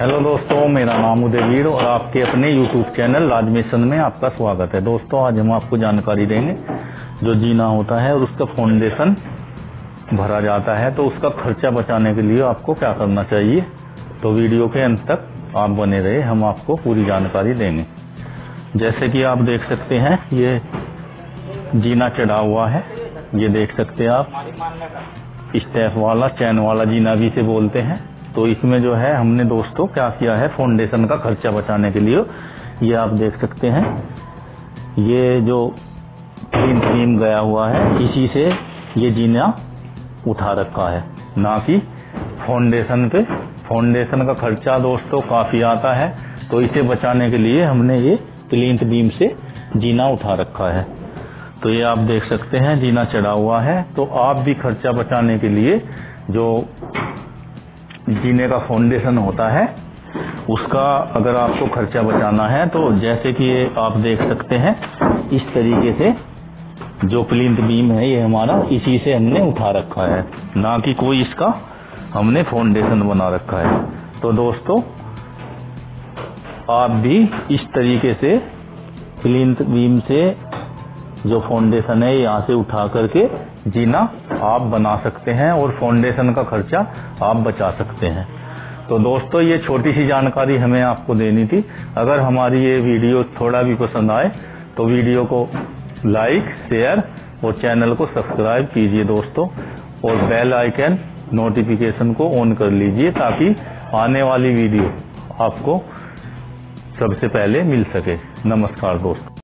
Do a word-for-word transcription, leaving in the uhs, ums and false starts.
Hello दोस्तों, मेरा नाम उदयवीर और आपके अपने यूट्यूब चैनल राजमिशन में आपका स्वागत है। दोस्तों, आज हम आपको जानकारी देंगे जो जीना होता है और उसका फाउंडेशन भरा जाता है तो उसका खर्चा बचाने के लिए आपको क्या करना चाहिए। तो वीडियो के अंत तक आप बने रहे, हम आपको पूरी जानकारी देंगे। जैसे कि आप देख सकते हैं, ये जीना चढ़ा हुआ है, ये देख सकते हैं आप, स्टेप वाला चैन वाला जीना भी इसे बोलते हैं। तो इसमें जो है हमने दोस्तों क्या किया है, फाउंडेशन का खर्चा बचाने के लिए ये आप देख सकते हैं, ये जो तीन बीम गया हुआ है इसी से ये जीना उठा रखा है, ना कि फाउंडेशन पे। फाउंडेशन का खर्चा दोस्तों काफी आता है, तो इसे बचाने के लिए हमने ये प्लिंथ बीम से जीना उठा रखा है। तो ये आप देख सकते हैं जीना चढ़ा हुआ है। तो आप भी खर्चा बचाने के लिए जो जीने का फाउंडेशन होता है उसका अगर आपको खर्चा बचाना है तो जैसे कि ये आप देख सकते हैं, इस तरीके से जो प्लिंथ बीम है ये हमारा इसी से हमने उठा रखा है, ना कि कोई इसका हमने फाउंडेशन बना रखा है। तो दोस्तों, आप भी इस तरीके से प्लिंथ बीम से जो फाउंडेशन है यहाँ से उठा करके जीना आप बना सकते हैं और फाउंडेशन का खर्चा आप बचा सकते हैं। तो दोस्तों, ये छोटी सी जानकारी हमें आपको देनी थी। अगर हमारी ये वीडियो थोड़ा भी पसंद आए तो वीडियो को लाइक, शेयर और चैनल को सब्सक्राइब कीजिए दोस्तों, और बेल आइकन नोटिफिकेशन को ऑन कर लीजिए ताकि आने वाली वीडियो आपको सबसे पहले मिल सके। नमस्कार दोस्तों।